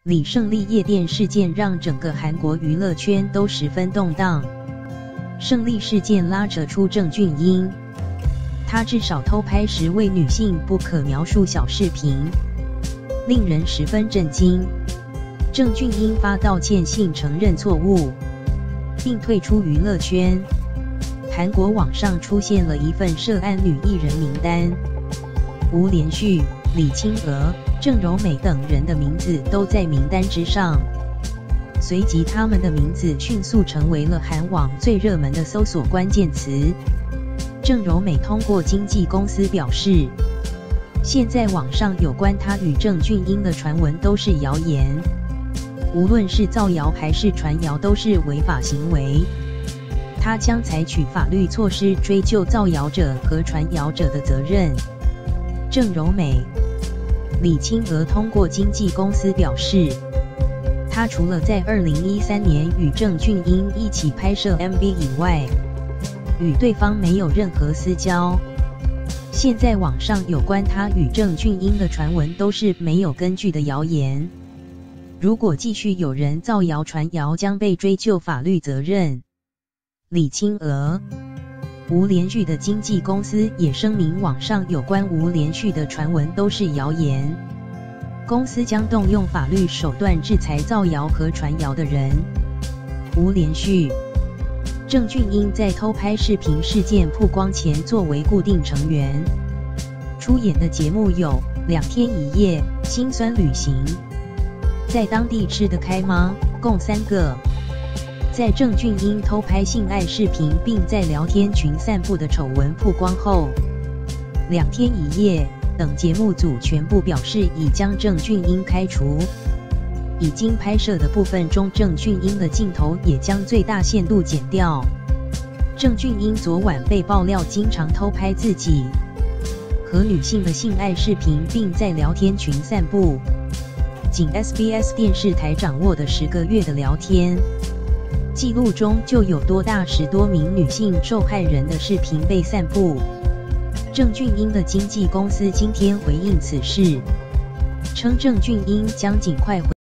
李胜利夜店事件让整个韩国娱乐圈都十分动荡。胜利事件拉扯出郑俊英，他至少偷拍10位女性不可描述小视频，令人十分震惊。郑俊英发道歉信承认错误，并退出娱乐圈。韩国网上出现了一份涉案女艺人名单，吴连旭、李清娥、郑柔美等人的名字都在名单之上。随即他们的名字迅速成为了韩网最热门的搜索关键词。郑柔美通过经纪公司表示，现在网上有关她与郑俊英的传闻都是谣言，无论是造谣还是传谣都是违法行为，她将采取法律措施追究造谣者和传谣者的责任。郑柔美、李清娥通过经纪公司表示，她除了在2013年与郑俊英一起拍摄 MV 以外，与对方没有任何私交。现在网上有关她与郑俊英的传闻都是没有根据的谣言，如果继续有人造谣传谣，将被追究法律责任。李清娥、吴连旭的经纪公司也声明，网上有关吴连旭的传闻都是谣言，公司将动用法律手段制裁造谣和传谣的人。吴连旭、郑俊英在偷拍视频事件曝光前作为固定成员，出演的节目有《2天1夜》、《辛酸旅行》。在当地吃得开吗？共3个。在郑俊英偷拍性爱视频并在聊天群散步的丑闻曝光后，《2天1夜》等节目组全部表示已将郑俊英开除，已经拍摄的部分中郑俊英的镜头也将最大限度剪掉。郑俊英昨晚被爆料经常偷拍自己和女性的性爱视频，并在聊天群散步。仅 SBS 电视台掌握的10个月的聊天记录中，就有多达10多名女性受害人的视频被散布。郑俊英的经纪公司今天回应此事，称郑俊英将尽快回